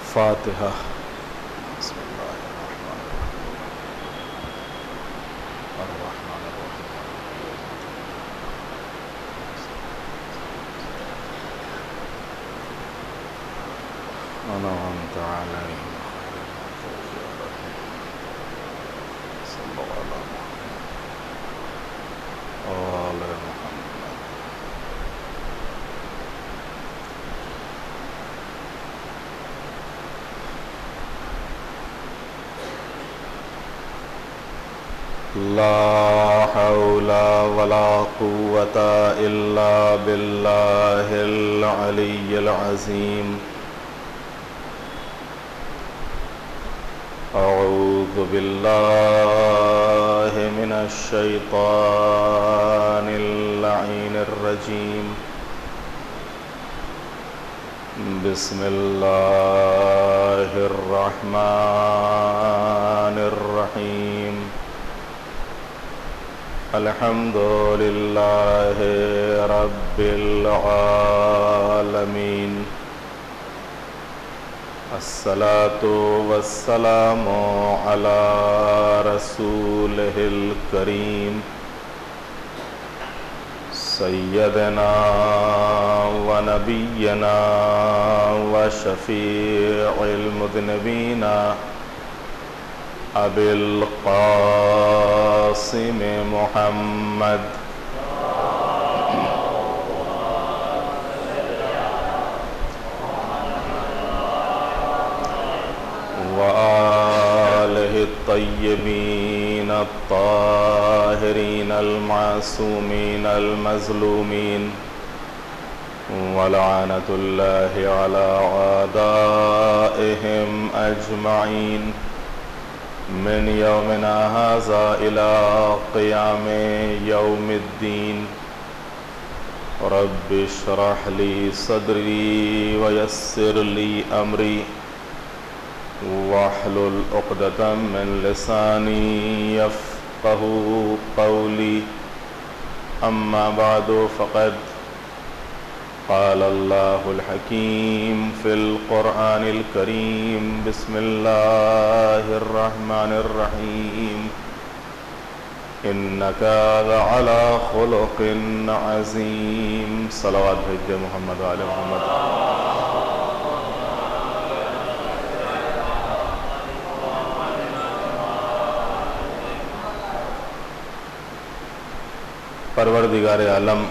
فاتحہ۔ بسم اللہ الرحمن الرحیم انعمت علیہم صلی اللہ علیہ محمد۔ لا حول ولا قوة إلا بالله العلي العظيم۔ أعوذ بالله من الشيطان اللعين الرجيم۔ بسم الله الرحمن الرحيم۔ الحمد لله رب العالمين، الصلاة والسلام على رسوله الكريم سيدنا ونبينا وشفيع المذنبين أبي القاسم محمد وآله الطيبين الطاهرين المعصومين المظلومين، ولعنة الله على أعدائهم أجمعين من يومنا هذا إلى قيام يوم الدين۔ رب اشرح لي صدري ويسر لي أمري واحلل عقدة من لساني يفقهوا قولي، أما بعد فقد قال الله الحكيم في القرآن الكريم۔ بسم الله الرحمن الرحيم۔ إنك لعلى خلق عظيم۔ صلوات بھیجئے محمد وعلی محمد۔ پروردگار عالم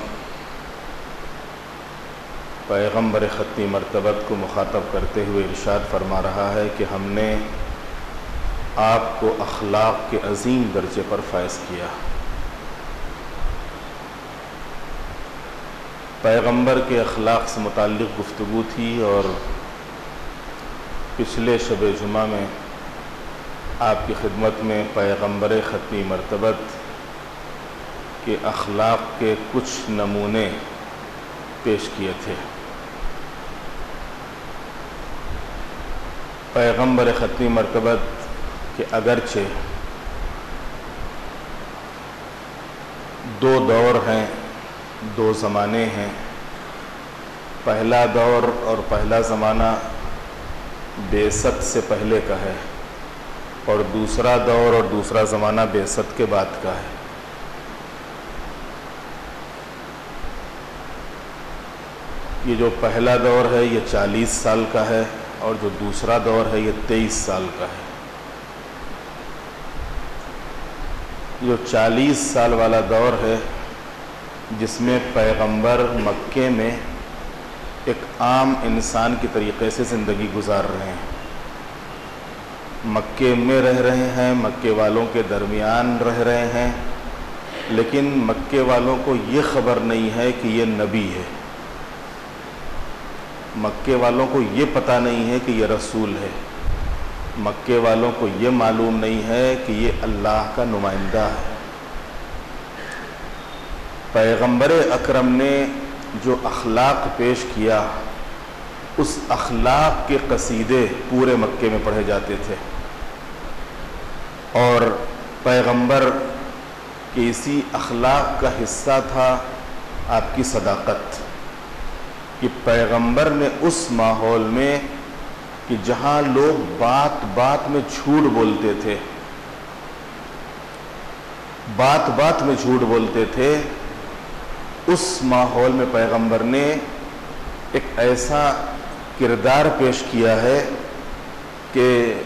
پیغمبر ختمی مرتبت کو مخاطب کرتے ہوئے ارشاد فرما رہا ہے کہ ہم نے آپ کو اخلاق کے عظیم درجے پر فائز کیا۔ پیغمبر کے اخلاق سے متعلق گفتگو تھی، اور پچھلے شب جمعہ میں آپ کی خدمت میں پیغمبر ختمی مرتبت کے اخلاق کے کچھ نمونے پیش کیے تھے۔ پیغمبر ختمی مرتبت کہ اگرچہ دو دور ہیں، دو زمانے ہیں، پہلا دور اور پہلا زمانہ بعثت سے پہلے کا ہے، اور دوسرا دور اور دوسرا زمانہ بعثت کے بعد کا ہے۔ یہ جو پہلا دور ہے یہ 40 سال کا ہے، اور جو دوسرا دور ہے یہ 23 سال کا ہے۔ جو 40 سال والا دور ہے، جس میں پیغمبر مکے میں ایک عام انسان کی طریقے سے زندگی گزار رہے ہیں، مکے میں رہ رہے ہیں، مکے والوں کے درمیان رہ رہے ہیں، لیکن مکے والوں کو یہ خبر نہیں ہے کہ یہ نبی ہے، مکے والوں کو یہ پتہ نہیں ہے کہ یہ رسول ہے، مکے والوں کو یہ معلوم نہیں ہے کہ یہ اللہ کا نمائندہ ہے۔ پیغمبر اکرم نے جو اخلاق پیش کیا، اس اخلاق کے قصیدے پورے مکے میں پڑھے جاتے تھے، اور پیغمبر کے اسی اخلاق کا حصہ تھا آپ کی صداقت، کہ پیغمبر نے اس ماحول میں کہ جہاں لوگ بات بات میں جھوٹ بولتے تھے، بات بات میں جھوٹ بولتے تھے، اس ماحول میں پیغمبر نے ایک ایسا کردار پیش کیا ہے کہ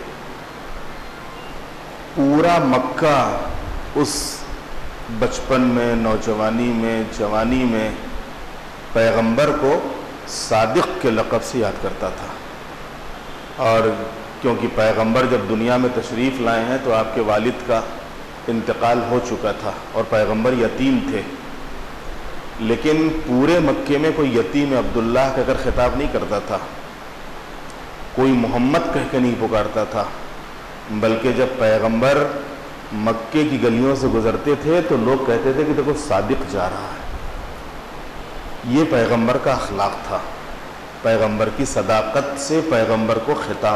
پورا مکہ اس بچپن میں، نوجوانی میں، جوانی میں پیغمبر کو صادق کے لقب سے یاد کرتا تھا۔ اور کیونکہ پیغمبر جب دنیا میں تشریف لائے ہیں تو آپ کے والد کا انتقال ہو چکا تھا اور پیغمبر یتیم تھے، لیکن پورے مکے میں کوئی یتیم عبداللہ کہہ کر خطاب نہیں کرتا تھا، کوئی محمد کہہ کے نہیں پکارتا تھا، بلکہ جب پیغمبر مکے کی گلیوں سے گزرتے تھے تو لوگ کہتے تھے کہ دیکھو صادق جا رہا ہے۔ یہ پیغمبر کا اخلاق تھا، پیغمبر کی صداقت سے پیغمبر کو خطاب۔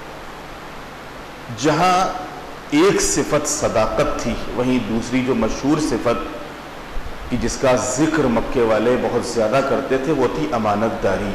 جہاں ایک صفت صداقت تھی، وہیں دوسری جو مشہور صفت کہ جس کا ذکر مکے والے بہت زیادہ کرتے تھے وہ تھی امانت داری۔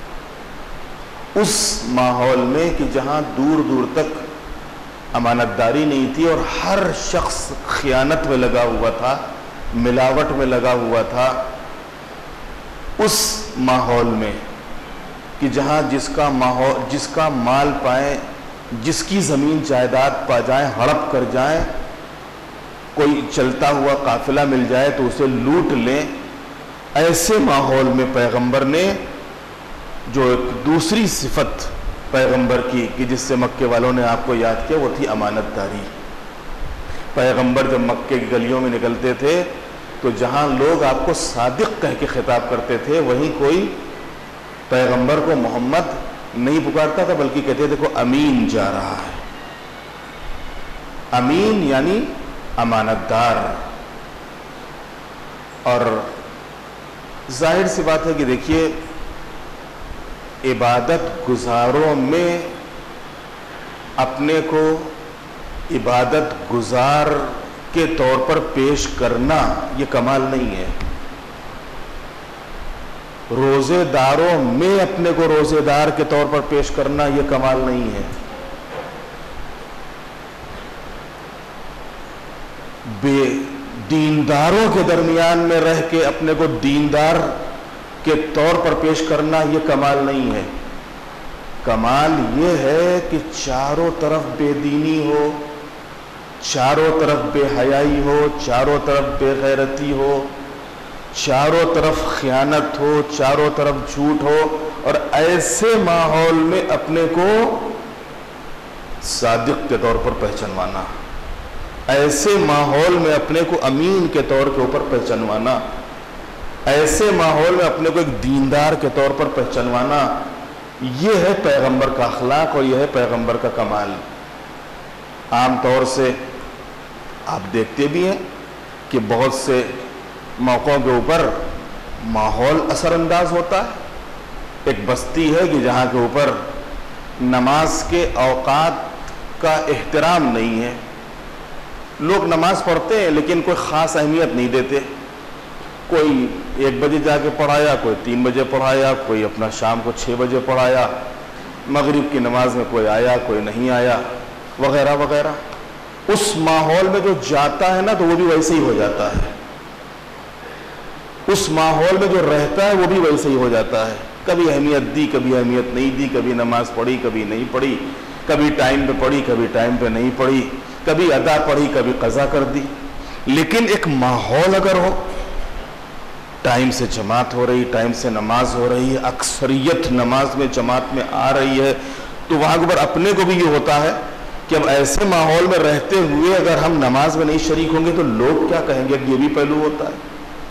اس ماحول میں کہ جہاں دور دور تک امانت داری نہیں تھی اور ہر شخص خیانت میں لگا ہوا تھا، ملاوٹ میں لگا ہوا تھا، اس ماحول میں کہ جہاں جس کا مال پائیں، جس کی زمین جائیداد پا جائیں، ہڑپ کر جائیں، کوئی چلتا ہوا قافلہ مل جائے تو اسے لوٹ لیں، ایسے ماحول میں پیغمبر نے جو ایک دوسری صفت پیغمبر کی کہ جس سے مکے والوں نے آپ کو یاد کیا وہ تھی امانت داری۔ پیغمبر جب مکے کی گلیوں میں نکلتے تھے تو جہاں لوگ آپ کو صادق کہہ کے خطاب کرتے تھے وہیں کوئی پیغمبر کو محمد نہیں پکارتا تھا، بلکہ کہتے تھے کہ امین جا رہا ہے۔ امین یعنی امانت دار۔ اور ظاہر سی بات ہے کہ دیکھیے عبادت گزاروں میں اپنے کو عبادت گزار کے طور پر پیش کرنا یہ کمال نہیں ہے، روزے داروں میں اپنے کو روزے دار کے طور پر پیش کرنا یہ کمال نہیں ہے، بے دینداروں کے درمیان میں رہ کے اپنے کو دیندار کے طور پر پیش کرنا یہ کمال نہیں ہے۔ کمال یہ ہے کہ چاروں طرف بے دینی ہو، چاروں طرف بے حیائی ہو، چاروں طرف بے غیرتی ہو، چاروں طرف خیانت ہو، چاروں طرف جھوٹ ہو، اور ایسے ماحول میں اپنے کو صادق کے طور پر پہچانوانا، ایسے ماحول میں اپنے کو امین کے طور کے اوپر پہچانوانا، ایسے ماحول میں اپنے کو ایک دیندار کے طور پر پہچانوانا، یہ ہے پیغمبر کا اخلاق اور یہ ہے پیغمبر کا کمال۔ عام طور سے آپ دیکھتے بھی ہیں کہ بہت سے موقعوں کے اوپر ماحول اثر انداز ہوتا ہے۔ ایک بستی ہے کہ جہاں کے اوپر نماز کے اوقات کا احترام نہیں ہے، لوگ نماز پڑھتے ہیں لیکن کوئی خاص اہمیت نہیں دیتے، کوئی 1 بجے جا کے پڑھایا، کوئی 3 بجے پڑھایا، کوئی اپنا شام کو 6 بجے پڑھایا، مغرب کی نماز میں کوئی آیا کوئی نہیں آیا، وغیرہ وغیرہ۔ اس ماحول میں جو جاتا ہے نا تو وہ بھی ویسے ہی ہو جاتا ہے، اس ماحول میں جو رہتا ہے وہ بھی ویسے ہی ہو جاتا ہے، کبھی اہمیت دی کبھی اہمیت نہیں دی، کبھی نماز پڑھی کبھی نہیں پڑھی، کبھی ٹائم پہ پڑھی کبھی ٹائم پہ نہیں پڑھی، کبھی ادا پڑھی کبھی قضا کر دی۔ لیکن ایک ماحول اگر ہو، ٹائم سے جماعت ہو رہی، ٹائم سے نماز ہو رہی ہے، اکثریت نماز میں جماعت میں آ رہی ہے، تو وہاں پر اپنے کو بھی یہ ہوتا ہے کہ اب ایسے ماحول میں رہتے ہوئے اگر ہم نماز میں نہیں شریک ہوں گے تو لوگ کیا کہیں گے۔ یہ بھی پہلو ہوتا ہے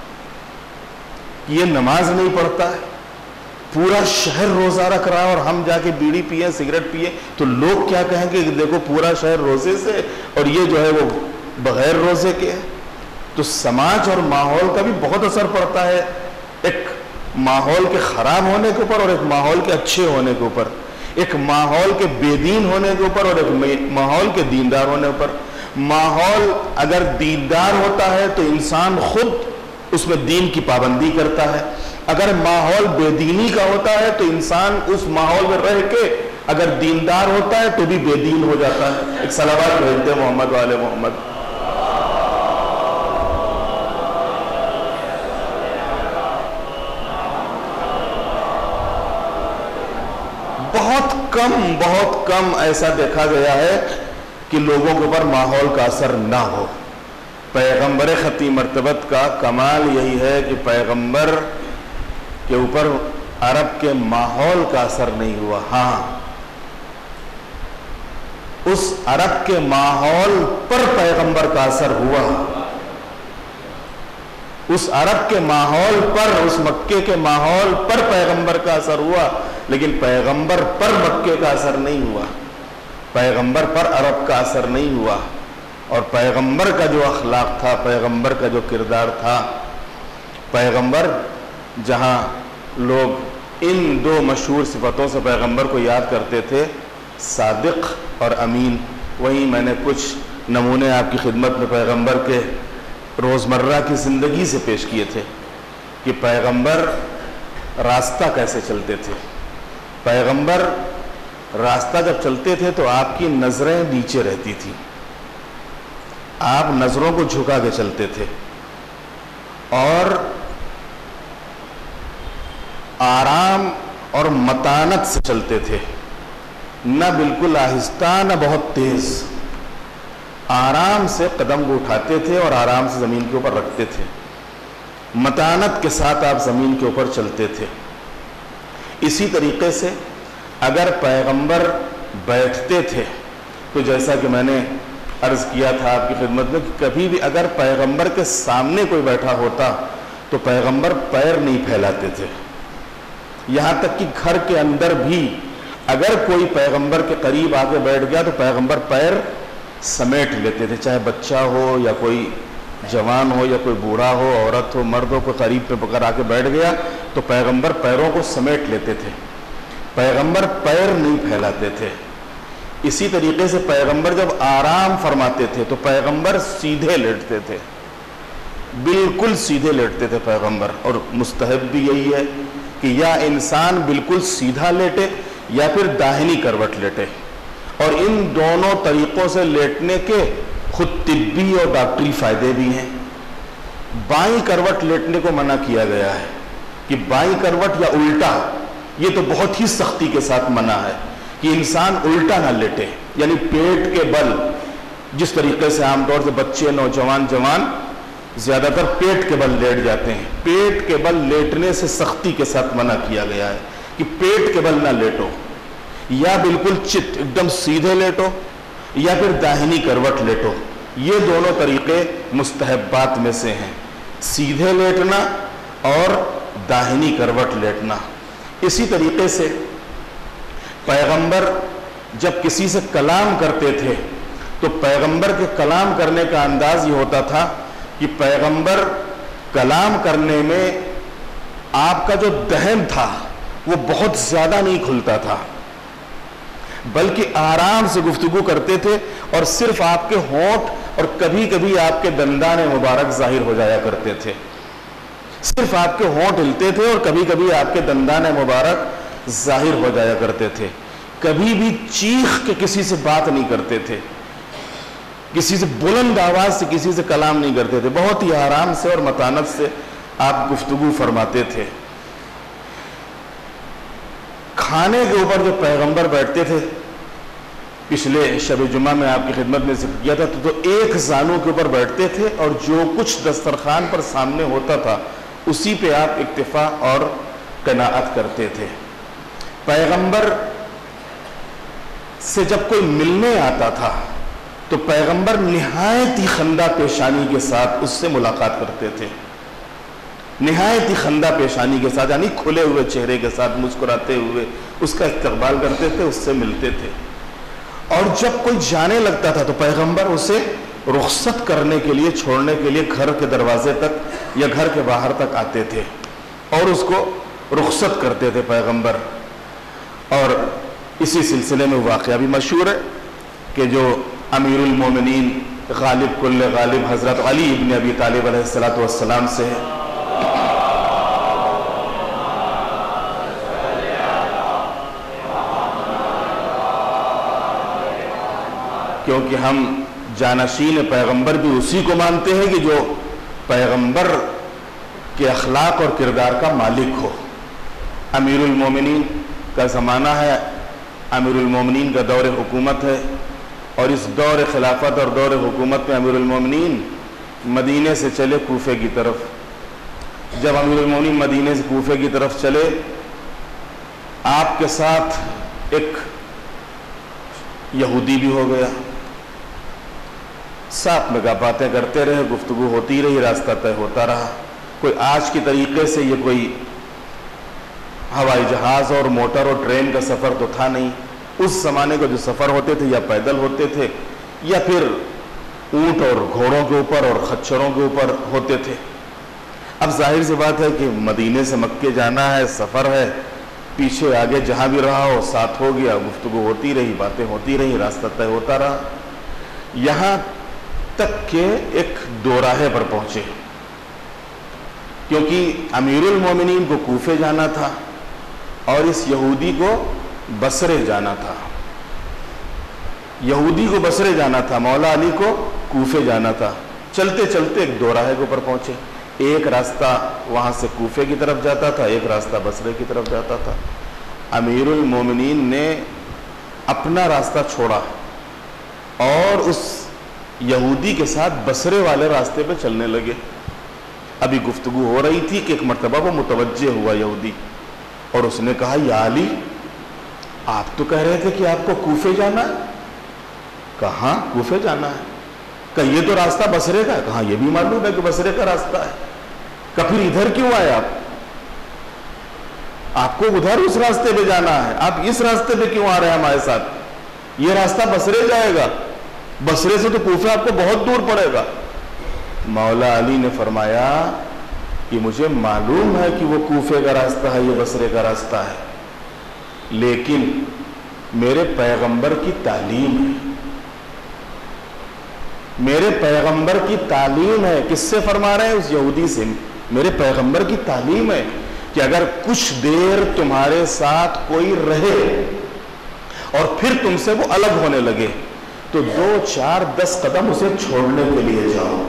کہ یہ نماز نہیں پڑھتا ہے، پورا شہر روزہ رکھ رہا ہے اور ہم جا کے بیڑی پیئیں سگریٹ پیئیں تو لوگ کیا کہیں گے کہ دیکھو پورا شہر روزے سے اور یہ جو ہے وہ بغیر روزے کے ہے۔ تو سماج اور ماحول کا بھی بہت اثر پڑتا ہے، ایک ماحول کے خراب ہونے کے اوپر اور ایک ماحول کے اچھے ہونے کے اوپر، ایک ماحول کے بے دین ہونے کے اوپر اور ایک ماحول کے دیندار ہونے کے اوپر۔ ماحول اگر دیندار ہوتا ہے تو انسان خود اس میں دین کی پابندی کرتا ہے، اگر ماحول بے دینی کا ہوتا ہے تو انسان اس ماحول میں رہ کے اگر دیندار ہوتا ہے تو بھی بے دین ہو جاتا ہے. ایک صلوات بھیجتے محمد والے محمد. بہت کم ایسا دیکھا گیا ہے کہ لوگوں کے اوپر ماحول کا اثر نہ ہو. پیغمبر ختم مرتبت کا کمال یہی ہے کہ پیغمبر کے اوپر عرب کے ماحول کا اثر نہیں ہوا. ہاں، اس عرب کے ماحول پر پیغمبر کا اثر ہوا. اس عرب کے ماحول پر، اس مکے کے ماحول پر پیغمبر کا اثر ہوا، لیکن پیغمبر پر مکے کا اثر نہیں ہوا. پیغمبر پر عرب کا اثر نہیں ہوا. اور پیغمبر کا جو اخلاق تھا، پیغمبر کا جو کردار تھا، پیغمبر جہاں لوگ ان دو مشہور صفتوں سے پیغمبر کو یاد کرتے تھے، صادق اور امین، وہیں میں نے کچھ نمونے آپ کی خدمت میں پیغمبر کے روزمرہ کی زندگی سے پیش کیے تھے کہ پیغمبر راستہ کیسے چلتے تھے. پیغمبر راستہ جب چلتے تھے تو آپ کی نظریں نیچے رہتی تھیں، آپ نظروں کو جھکا کے چلتے تھے اور آرام اور متانت سے چلتے تھے، نہ بالکل آہستہ نہ بہت تیز. آرام سے قدم کو اٹھاتے تھے اور آرام سے زمین کے اوپر رکھتے تھے. متانت کے ساتھ آپ زمین کے اوپر چلتے تھے. اسی طریقے سے اگر پیغمبر بیٹھتے تھے تو جیسا کہ میں نے عرض کیا تھا آپ کی خدمت میں کہ کبھی بھی اگر پیغمبر کے سامنے کوئی بیٹھا ہوتا تو پیغمبر پیر نہیں پھیلاتے تھے. یہاں تک کہ گھر کے اندر بھی اگر کوئی پیغمبر کے قریب آ کے بیٹھ گیا تو پیغمبر پیر سمیٹ لیتے تھے، چاہے بچہ ہو یا کوئی جوان ہو یا کوئی بوڑھا ہو، عورت ہو، مرد ہو، کوئی قریب پہ پکڑ آ کے بیٹھ گیا تو پیغمبر پیروں کو سمیٹ لیتے تھے. پیغمبر پیر نہیں پھیلاتے تھے. اسی طریقے سے پیغمبر جب آرام فرماتے تھے تو پیغمبر سیدھے لیٹتے تھے، بالکل سیدھے لیٹتے تھے پیغمبر. اور مستحب بھی یہی ہے کہ یا انسان بالکل سیدھا لیٹے یا پھر داہنی کروٹ لیٹے. اور ان دونوں طریقوں سے لیٹنے کے خود طبی اور ڈاکٹری فائدے بھی ہیں. بائیں کروٹ لیٹنے کو منع کیا گیا ہے کہ بائیں کروٹ یا الٹا، یہ تو بہت ہی سختی کے ساتھ منع ہے کہ انسان الٹا نہ لیٹے، یعنی پیٹ کے بل، جس طریقے سے عام طور سے بچے، نوجوان، جوان زیادہ تر پیٹ کے بل لیٹ جاتے ہیں. پیٹ کے بل لیٹنے سے سختی کے ساتھ منع کیا گیا ہے کہ پیٹ کے بل نہ لیٹو، یا بالکل چت ایک دم سیدھے لیٹو یا پھر داہنی کروٹ لیٹو. یہ دونوں طریقے مستحبات میں سے ہیں، سیدھے لیٹنا اور داہنی کروٹ لیٹنا. اسی طریقے سے پیغمبر جب کسی سے کلام کرتے تھے تو پیغمبر کے کلام کرنے کا انداز یہ ہوتا تھا کہ پیغمبر کلام کرنے میں آپ کا جو دہن تھا وہ بہت زیادہ نہیں کھلتا تھا، بلکہ آرام سے گفتگو کرتے تھے اور صرف آپ کے ہونٹ اور کبھی کبھی آپ کے دندان مبارک ظاہر ہو جایا کرتے تھے. صرف آپ کے ہونٹ ہلتے تھے اور کبھی کبھی آپ کے دندان مبارک ظاہر ہو جایا کرتے تھے. کبھی بھی چیخ کے کسی سے بات نہیں کرتے تھے، کسی سے بلند آواز سے کسی سے کلام نہیں کرتے تھے. بہت ہی آرام سے اور متانت سے آپ گفتگو فرماتے تھے. کھانے کے اوپر جو پیغمبر بیٹھتے تھے، پچھلے شب جمعہ میں آپ کی خدمت میں ذکر کیا تھا، تو ایک زانو کے اوپر بیٹھتے تھے اور جو کچھ دسترخوان پر سامنے ہوتا تھا اسی پہ آپ اکتفا اور قناعت کرتے تھے. پیغمبر سے جب کوئی ملنے آتا تھا تو پیغمبر نہایت ہی خندہ پیشانی کے ساتھ اس سے ملاقات کرتے تھے، نہایت ہی خندہ پیشانی کے ساتھ، یعنی کھلے ہوئے چہرے کے ساتھ مسکراتے ہوئے اس کا استقبال کرتے تھے، اس سے ملتے تھے. اور جب کوئی جانے لگتا تھا تو پیغمبر اسے رخصت کرنے کے لیے، چھوڑنے کے لیے گھر کے دروازے تک یا گھر کے باہر تک آتے تھے اور اس کو رخصت کرتے تھے پیغمبر. اور اسی سلسلے میں واقعہ بھی مشہور ہے کہ جو امیر المومنین غالب کل غالب حضرت علی ابن ابی طالب علیہ السلام سے ہے. کیونکہ ہم جانشین پیغمبر بھی اسی کو مانتے ہیں کہ جو پیغمبر کے اخلاق اور کردار کا مالک ہو۔ امیر المومنین کا زمانہ ہے، امیر المومنین کا دور حکومت ہے، اور اس دور خلافت اور دور حکومت میں امیر المومنین مدینے سے چلے کوفے کی طرف۔ جب امیر المومنین مدینے سے کوفے کی طرف چلے، آپ کے ساتھ ایک یہودی بھی ہو گیا، ساتھ میں باتیں کرتے رہے، گفتگو ہوتی رہی، راستہ طے ہوتا رہا۔ کوئی آج کی طریقے سے یہ کوئی ہوائی جہاز اور موٹر اور ٹرین کا سفر تو تھا نہیں۔ اس زمانے کو جو سفر ہوتے تھے یا پیدل ہوتے تھے یا پھر اونٹ اور گھوڑوں کے اوپر اور خچروں کے اوپر ہوتے تھے۔ اب ظاہر سی بات ہے کہ مدینے سے مکے جانا ہے، سفر ہے، پیچھے آگے جہاں بھی رہا ہو ساتھ ہو گیا، گفتگو ہوتی رہی، باتیں ہوتی رہی، راستہ طے ہوتا رہا، یہاں تک کہ ایک دوراہے پر پہنچے، کیونکہ امیر المومنین کو کوفے جانا تھا اور اس یہودی کو بصرے جانا تھا۔ یہودی کو بصرے جانا تھا، مولا علی کو کوفے جانا تھا۔ چلتے چلتے ایک دوراہے کے اوپر پہنچے، ایک راستہ وہاں سے کوفے کی طرف جاتا تھا، ایک راستہ بصرے کی طرف جاتا تھا۔ امیر المومنین نے اپنا راستہ چھوڑا اور اس یہودی کے ساتھ بصرے والے راستے پہ چلنے لگے۔ ابھی گفتگو ہو رہی تھی کہ ایک مرتبہ وہ متوجہ ہوا یہودی، اور اس نے کہا یا علی، آپ تو کہہ رہے تھے کہ آپ کو کوفے جانا ہے۔ کہاں کوفے جانا ہے؟ کہ یہ تو راستہ بصرے کا ہے۔ کہاں یہ بھی معلوم ہے کہ بصرے کا راستہ ہے۔ کہ پھر ادھر کیوں آئے آپ کو ادھر اس راستے پہ جانا ہے، آپ اس راستے پہ کیوں آ رہے ہیں ہمارے ساتھ؟ یہ راستہ بصرے جائے گا، بصرے سے تو کوفہ آپ کو بہت دور پڑے گا۔ مولا علی نے فرمایا کہ مجھے معلوم ہے کہ وہ کوفے کا راستہ ہے، یہ بصرے کا راستہ ہے، لیکن میرے پیغمبر کی تعلیم ہے، میرے پیغمبر کی تعلیم ہے۔ کس سے فرما رہے ہیں؟ اس یہودی سے۔ میرے پیغمبر کی تعلیم ہے کہ اگر کچھ دیر تمہارے ساتھ کوئی رہے اور پھر تم سے وہ الگ ہونے لگے تو 2 4 10 قدم اسے چھوڑنے کے لیے جاؤ،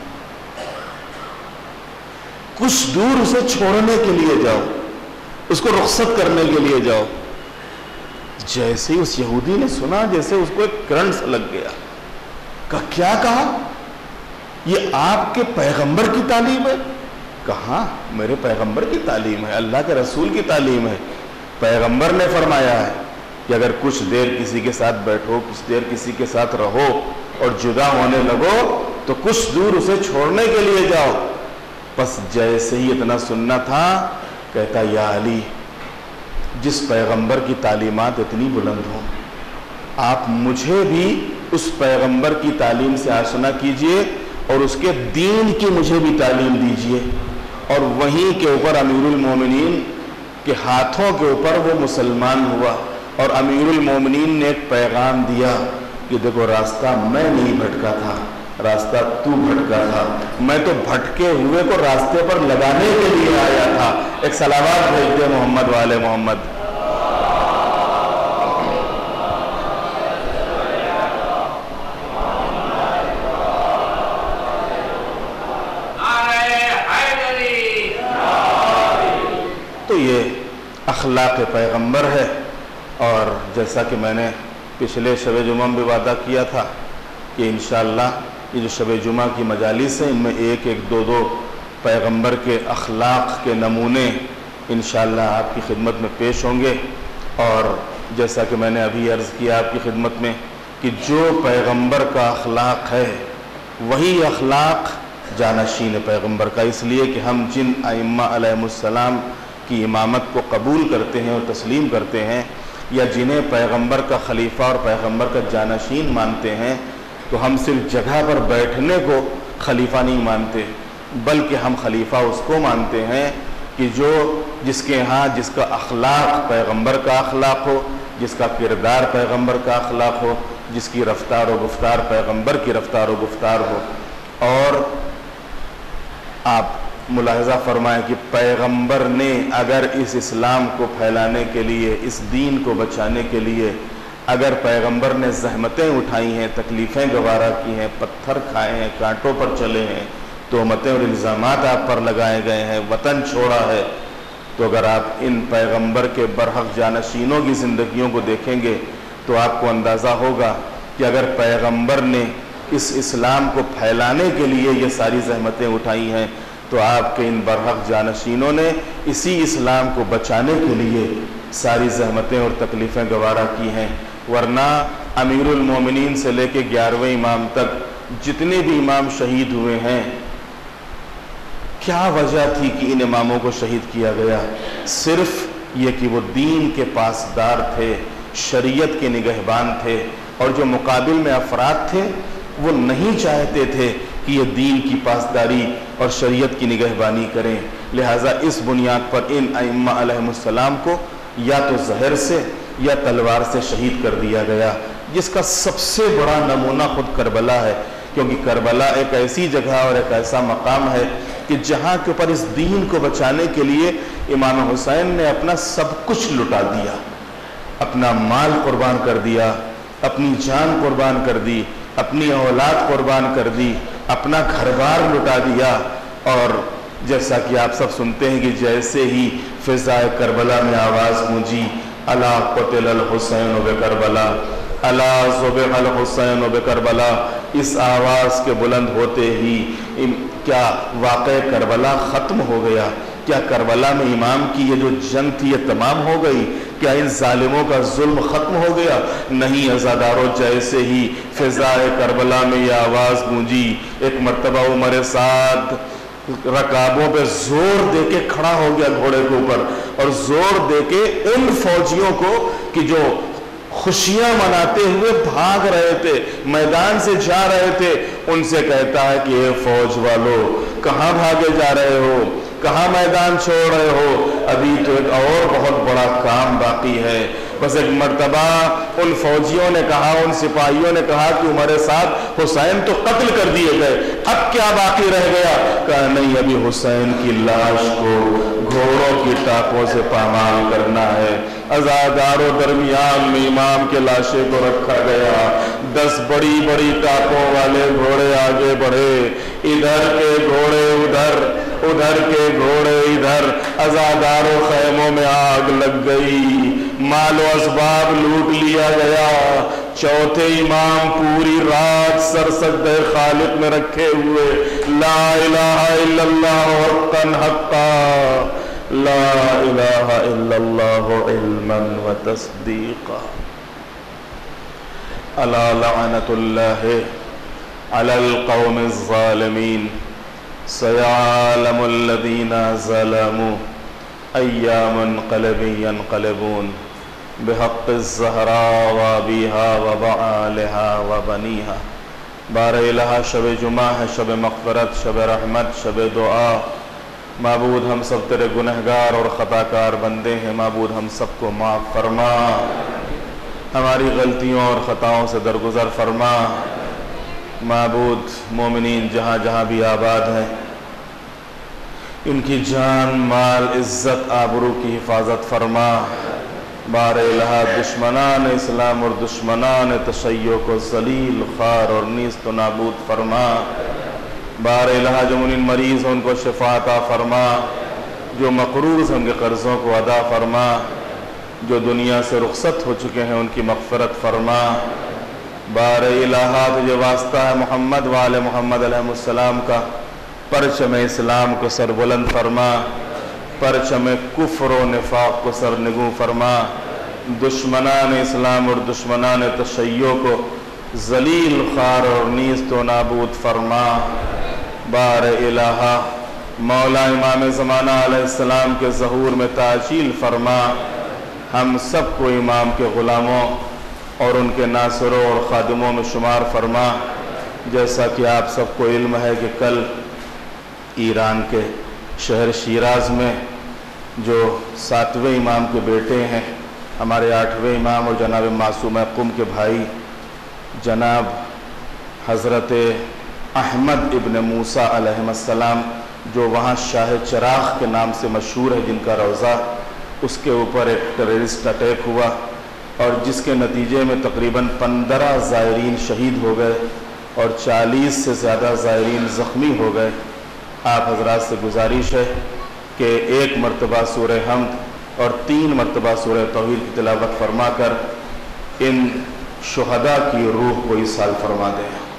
کچھ دور اسے چھوڑنے کے لیے جاؤ، اس کو رخصت کرنے کے لیے جاؤ۔ جیسے ہی اس یہودی نے سنا، جیسے اس کو ایک کرنٹ سا لگ گیا۔ کیا کہا؟ یہ آپ کے پیغمبر کی تعلیم ہے؟ کہاں میرے پیغمبر کی تعلیم ہے، اللہ کے رسول کی تعلیم ہے۔ پیغمبر نے فرمایا ہے کہ اگر کچھ دیر کسی کے ساتھ بیٹھو، کچھ دیر کسی کے ساتھ رہو اور جدا ہونے لگو تو کچھ دور اسے چھوڑنے کے لیے جاؤ۔ بس جیسے ہی اتنا سننا تھا، کہتا یا علی، جس پیغمبر کی تعلیمات اتنی بلند ہوں، آپ مجھے بھی اس پیغمبر کی تعلیم سے آشنا کیجئے اور اس کے دین کی مجھے بھی تعلیم دیجئے۔ اور وہیں کے اوپر امیر المومنین کے ہاتھوں کے اوپر وہ مسلمان ہوا، اور امیر المومنین نے ایک پیغام دیا کہ دیکھو راستہ میں نہیں بھٹکا تھا، راستہ تو بھٹکا تھا، میں تو بھٹکے ہوئے کو راستے پر لگانے کے لیے آیا تھا۔ ایک صلوات بھیج دے محمد والے محمد۔ تو یہ اخلاق پیغمبر ہے، اور جیسا کہ میں نے پچھلے شب جمعہ میں وعدہ کیا تھا کہ انشاءاللہ یہ جو شب جمعہ کی مجالس ہیں ان میں ایک ایک دو دو پیغمبر کے اخلاق کے نمونے انشاءاللہ آپ کی خدمت میں پیش ہوں گے۔ اور جیسا کہ میں نے ابھی عرض کیا آپ کی خدمت میں کہ جو پیغمبر کا اخلاق ہے وہی اخلاق جانشین پیغمبر کا، اس لیے کہ ہم جن ائمہ علیہم السلام کی امامت کو قبول کرتے ہیں اور تسلیم کرتے ہیں، یا جنہیں پیغمبر کا خلیفہ اور پیغمبر کا جانشین مانتے ہیں، تو ہم صرف جگہ پر بیٹھنے کو خلیفہ نہیں مانتے، بلکہ ہم خلیفہ اس کو مانتے ہیں کہ جس کے ہاں جس کا اخلاق پیغمبر کا اخلاق ہو، جس کا کردار پیغمبر کا اخلاق ہو، جس کی رفتار و گفتار پیغمبر کی رفتار و گفتار ہو۔ اور آپ ملاحظہ فرمائیں کہ پیغمبر نے اگر اس اسلام کو پھیلانے کے لیے، اس دین کو بچانے کے لیے اگر پیغمبر نے زحمتیں اٹھائی ہیں، تکلیفیں گوارا کی ہیں، پتھر کھائے ہیں، کانٹوں پر چلے ہیں، تہمتیں اور الزامات آپ پر لگائے گئے ہیں، وطن چھوڑا ہے، تو اگر آپ ان پیغمبر کے برحق جانشینوں کی زندگیوں کو دیکھیں گے تو آپ کو اندازہ ہوگا کہ اگر پیغمبر نے اس اسلام کو پھیلانے کے لیے یہ ساری زحمتیں اٹھائی ہیں تو آپ کے ان برحق جانشینوں نے اسی اسلام کو بچانے کے لیے ساری زحمتیں اور تکلیفیں گوارا کی ہیں۔ ورنہ امیر المومنین سے لے کے 11ویں امام تک جتنے بھی امام شہید ہوئے ہیں، کیا وجہ تھی کہ ان اماموں کو شہید کیا گیا؟ صرف یہ کہ وہ دین کے پاسدار تھے، شریعت کے نگہبان تھے، اور جو مقابل میں افراد تھے وہ نہیں چاہتے تھے کہ یہ دین کی پاسداری اور شریعت کی نگہبانی کریں، لہٰذا اس بنیاد پر ان ائمہ علیہم السلام کو یا تو زہر سے یا تلوار سے شہید کر دیا گیا، جس کا سب سے بڑا نمونہ خود کربلا ہے، کیونکہ کربلا ایک ایسی جگہ اور ایک ایسا مقام ہے کہ جہاں کے اوپر اس دین کو بچانے کے لیے امام حسین نے اپنا سب کچھ لٹا دیا، اپنا مال قربان کر دیا، اپنی جان قربان کر دی، اپنی اولاد قربان کر دی، اپنا گھر بار لٹا دیا، اور جیسا کہ آپ سب سنتے ہیں کہ جیسے ہی فضائے کربلا میں آواز گونجی، الا قتل الحسین بکربلا، الا ذبح الحسین بکربلا، اس آواز کے بلند ہوتے ہی کیا واقع کربلا ختم ہو گیا؟ کیا کربلا میں امام کی یہ جو جنگ تھی یہ تمام ہو گئی؟ کیا ان ظالموں کا ظلم ختم ہو گیا؟ نہیں عزاداروں، جیسے ہی فضائے کربلا میں یہ آواز گونجی، ایک مرتبہ عمر سعد رکابوں پہ زور دے کے کھڑا ہو گیا گھوڑے کے اوپر، اور زور دے کے ان فوجیوں کو کہ جو خوشیاں مناتے ہوئے بھاگ رہے تھے، میدان سے جا رہے تھے، ان سے کہتا ہے کہ اے فوج والو، کہاں بھاگے جا رہے ہو؟ کہاں میدان چھوڑ رہے ہو؟ ابھی تو ایک اور بہت بڑا کام باقی ہے۔ بس ایک مرتبہ ان فوجیوں نے کہا، ان سپاہیوں نے کہا کہ عمر سعد حسین تو قتل کر دیے گئے، اب کیا باقی رہ گیا؟ کہا نہیں، ابھی حسین کی لاش کو گھوڑوں کی ٹاپوں سے پامال کرنا ہے۔ عزاداروں، درمیان میں امام کے لاشے کو رکھا گیا، 10 بڑی بڑی ٹاپوں والے گھوڑے آگے بڑھے، ادھر کے گھوڑے ادھر، ادھر کے گھوڑے ادھر، عزاداروں خیموں میں آگ لگ گئی، مال و اسباب لوٹ لیا گیا۔ چوتھے امام پوری رات سرسجدہ خالق میں رکھے ہوئے لا الہ الا اللہ حقا حقا، لا الہ الا اللہ علما و تصدیقا، الا لعنت اللہ علی القوم الظالمین، سیعلم الذین ظلموا ای منقلب ینقلبون بحق الزہراء وابیہا وبعالہا وبنیہا۔ بار الہ شب جمعہ ہے، شب مغفرت، شب رحمت، شب دعا۔ معبود ہم سب تیرے گنہگار اور خطاکار بندے ہیں، معبود ہم سب کو معاف فرما، ہماری غلطیوں اور خطاؤں سے درگزر فرما۔ معبود مومنین جہاں جہاں بھی آباد ہیں، ان کی جان، مال، عزت، آبرو کی حفاظت فرما۔ بار الہ دشمنان اسلام اور دشمنان تشیع کو ذلیل، خوار اور نیست و نابود فرما۔ بار الہ جو ان مریض ہیں ان کو شفا عطا فرما، جو مقروض ہیں ان کے قرضوں کو ادا فرما، جو دنیا سے رخصت ہو چکے ہیں ان کی مغفرت فرما۔ بار الہ تجھے واسطہ ہے محمد وآل محمد علیہ السلام کا، پرچم اسلام کو سر بلند فرما، پرچم کفر و نفاق کو سر نگوں فرما، دشمنان اسلام اور دشمنان تشیع کو ذلیل، خوار اور نیست و نابود فرما۔ بار الہ مولا امام زمانہ علیہ السلام کے ظہور میں تعجیل فرما، ہم سب کو امام کے غلاموں اور ان کے ناصروں اور خادموں میں شمار فرما۔ جیسا کہ آپ سب کو علم ہے کہ کل ایران کے شہر شیراز میں جو 7ویں امام کے بیٹے ہیں، ہمارے 8ویں امام اور جناب معصوم قم کے بھائی جناب حضرت احمد ابن موسیٰ علیہ السلام، جو وہاں شاہ چراغ کے نام سے مشہور ہے، جن کا روضہ، اس کے اوپر ایک ٹیررسٹ اٹیک ہوا، اور جس کے نتیجے میں تقریباً 15 زائرین شہید ہو گئے اور 40 سے زیادہ زائرین زخمی ہو گئے، آپ حضرات سے گزارش ہے کہ 1 مرتبہ سورہ حمد اور 3 مرتبہ سورہ توحید کی تلاوت فرما کر ان شہداء کی روح کو ایصال فرما دیں۔